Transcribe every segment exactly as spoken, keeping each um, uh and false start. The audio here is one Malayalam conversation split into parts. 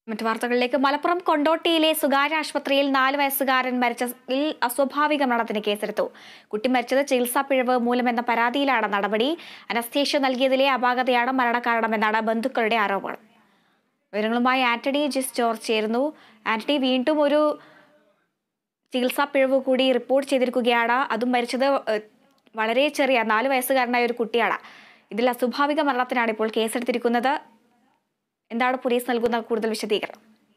മറ്റു വാർത്തകളിലേക്ക്. മലപ്പുറം കൊണ്ടോട്ടിയിലെ സ്വകാര്യ ആശുപത്രിയിൽ നാല് വയസ്സുകാരൻ മരിച്ചതിൽ അസ്വാഭാവിക മരണത്തിന് കേസെടുത്തു. കുട്ടി മരിച്ചത് ചികിത്സാ പിഴവ് മൂലമെന്ന പരാതിയിലാണ് നടപടി. അനസ്തേഷ്യ നൽകിയതിലെ അപാകതയാണ് മരണകാരണമെന്നാണ് ബന്ധുക്കളുടെ ആരോപണം. വിവരങ്ങളുമായി ആന്റണി ജിസ് ജോർജ് ചേരുന്നു. ആന്റണി, വീണ്ടും ഒരു ചികിത്സാ പിഴവ് കൂടി റിപ്പോർട്ട് ചെയ്തിരിക്കുകയാണ്. അതും മരിച്ചത് വളരെ ചെറിയ നാല് വയസ്സുകാരനായ ഒരു കുട്ടിയാണ്. ഇതിൽ അസ്വാഭാവിക മരണത്തിനാണ് ഇപ്പോൾ കേസെടുത്തിരിക്കുന്നത്. എന്താണ് പോലീസ് നൽകുന്ന കൂടുതൽ വിശദീകരണം?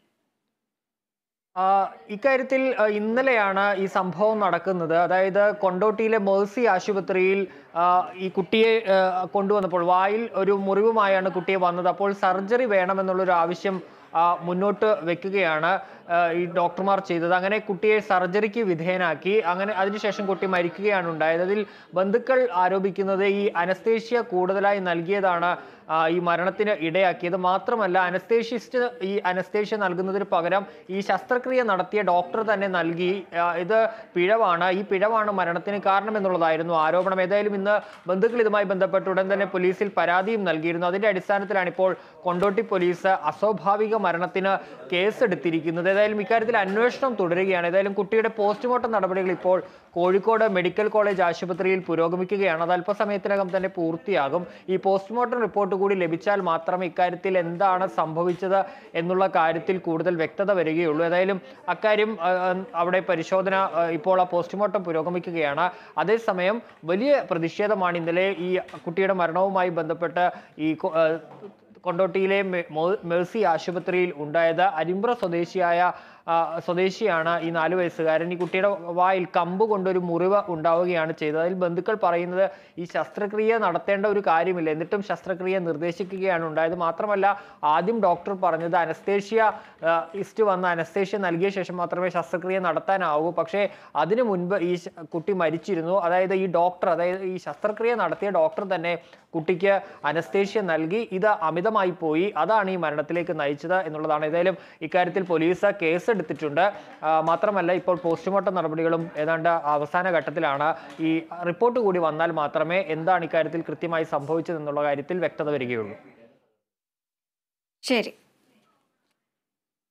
ഇക്കാര്യത്തിൽ ഇന്നലെയാണ് ഈ സംഭവം നടക്കുന്നത്. അതായത് കൊണ്ടോട്ടിയിലെ മേഴ്സി ആശുപത്രിയിൽ ഈ കുട്ടിയെ കൊണ്ടുവന്നപ്പോൾ വായിൽ ഒരു മുറിവുമായാണ് കുട്ടിയെ വന്നത്. അപ്പോൾ സർജറി വേണമെന്നുള്ളൊരു ആവശ്യം മുന്നോട്ട് വെക്കുകയാണ് ഈ ഡോക്ടർമാർ ചെയ്തത്. അങ്ങനെ കുട്ടിയെ സർജറിക്ക് വിധേയനാക്കി. അങ്ങനെ അതിനുശേഷം കുട്ടി മരിക്കുകയാണ് ഉണ്ടായത്. അതിൽ ബന്ധുക്കൾ ആരോപിക്കുന്നത് ഈ അനസ്തേഷ്യ കൂടുതലായി നൽകിയതാണ് ഈ മരണത്തിന് ഇടയാക്കിയത്. മാത്രമല്ല, അനസ്തേഷ്യസ്റ്റ് ഈ അനസ്തേഷ്യ നൽകുന്നതിന് പകരം ഈ ശസ്ത്രക്രിയ നടത്തിയ ഡോക്ടർ തന്നെ നൽകി. ഇത് പിഴവാണ്, ഈ പിഴവാണ് മരണത്തിന് കാരണമെന്നുള്ളതായിരുന്നു ആരോപണം. ഏതായാലും ഇന്ന് ബന്ധുക്കൾ ഇതുമായി ബന്ധപ്പെട്ട് ഉടൻ തന്നെ പോലീസിൽ പരാതിയും നൽകിയിരുന്നു. അതിന്റെ അടിസ്ഥാനത്തിലാണ് ഇപ്പോൾ കൊണ്ടോട്ടി പോലീസ് അസ്വാഭാവിക മരണത്തിന് കേസെടുത്തിരിക്കുന്നത്. ഏതായാലും ഇക്കാര്യത്തിൽ അന്വേഷണം തുടരുകയാണ്. ഏതായാലും കുട്ടിയുടെ പോസ്റ്റ്മോർട്ടം നടപടികൾ ഇപ്പോൾ കോഴിക്കോട് മെഡിക്കൽ കോളേജ് ആശുപത്രിയിൽ പുരോഗമിക്കുകയാണ്. അത് അല്പസമയത്തിനകം തന്നെ പൂർത്തിയാകും. ഈ പോസ്റ്റ്മോർട്ടം റിപ്പോർട്ട് കൂടി ലഭിച്ചാൽ മാത്രമേ ഇക്കാര്യത്തിൽ എന്താണ് സംഭവിച്ചത് എന്നുള്ള കാര്യത്തിൽ കൂടുതൽ വ്യക്തത വരികയുള്ളൂ. ഏതായാലും അക്കാര്യം അവിടെ പരിശോധന ഇപ്പോൾ ആ പോസ്റ്റ്മോർട്ടം പുരോഗമിക്കുകയാണ്. അതേസമയം വലിയ പ്രതിഷേധമാണ് ഇന്നലെ ഈ കുട്ടിയുടെ മരണവുമായി ബന്ധപ്പെട്ട് ഈ കൊണ്ടോട്ടിയിലെ മേഴ്സി ആശുപത്രിയിൽ ഉണ്ടായത്. അരിമ്പ്ര സ്വദേശിയായ സ്വദേശിയാണ് ഈ നാലു വയസ്സുകാരൻ. ഈ കുട്ടിയുടെ വായിൽ കമ്പ് കൊണ്ടൊരു മുറിവ് ഉണ്ടാവുകയാണ് ചെയ്തത്. അതിൽ ബന്ധുക്കൾ പറയുന്നത് ഈ ശസ്ത്രക്രിയ നടത്തേണ്ട ഒരു കാര്യമില്ല, എന്നിട്ടും ശസ്ത്രക്രിയ നിർദ്ദേശിക്കുകയാണ് ഉണ്ടായത്. മാത്രമല്ല, ആദ്യം ഡോക്ടർ പറഞ്ഞത് അനസ്തേഷ്യ ഇസ്റ്റ് വന്ന് അനസ്തേഷ്യ നൽകിയ ശേഷം മാത്രമേ ശസ്ത്രക്രിയ നടത്താനാവൂ. പക്ഷേ അതിനു മുൻപ് ഈ കുട്ടി മരിച്ചിരുന്നു. അതായത് ഈ ഡോക്ടർ, അതായത് ഈ ശസ്ത്രക്രിയ നടത്തിയ ഡോക്ടർ തന്നെ കുട്ടിക്ക് അനസ്തേഷ്യ നൽകി. ഇത് അമിതമായി പോയി, അതാണ് ഈ മരണത്തിലേക്ക് നയിച്ചത് എന്നുള്ളതാണ്. ഏതായാലും ഇക്കാര്യത്തിൽ പോലീസ് കേസ് എടുത്തിട്ടുണ്ട്. മാത്രമല്ല, ഇപ്പോൾ പോസ്റ്റ്മോർട്ടം നടപടികളും ഏതാണ്ട് അവസാന ഘട്ടത്തിലാണ്. ഈ റിപ്പോർട്ട് കൂടി വന്നാൽ മാത്രമേ എന്താണ് ഇക്കാര്യത്തിൽ കൃത്യമായി സംഭവിച്ചതെന്നുള്ള കാര്യത്തിൽ വ്യക്തത വരികയുള്ളൂ. ശരി.